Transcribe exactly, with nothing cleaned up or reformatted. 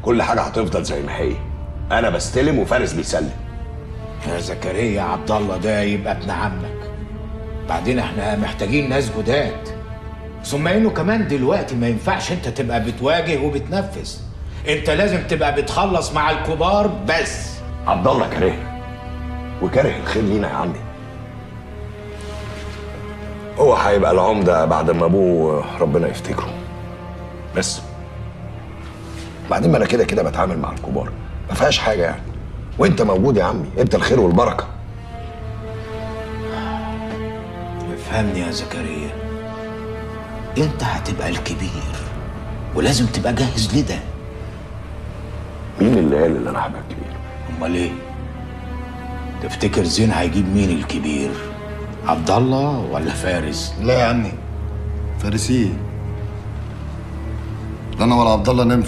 كل حاجه هتفضل زي ما هي. انا بستلم وفارس بيسلم. يا زكريا عبد الله ده يبقى ابن عمك، بعدين احنا محتاجين ناس جداد، ثم انه كمان دلوقتي ما ينفعش انت تبقى بتواجه وبتنفذ، انت لازم تبقى بتخلص مع الكبار بس. عبد الله كاره وكاره الخير لينا يا عمي. هو هيبقى العمده بعد ما ابوه ربنا يفتكره بس. بعدين ما انا كده كده بتعامل مع الكبار، ما فيهاش حاجه يعني، وانت موجود يا عمي، انت الخير والبركه. افهمني يا زكريا، انت هتبقى الكبير ولازم تبقى جاهز لده. مين اللي قال ان انا هبقى الكبير؟ امال ايه؟ تفتكر زين هيجيب مين الكبير؟ عبد الله ولا فارس؟ لا يا عمي، فارسيه. لا انا ولا عبد الله ننفع.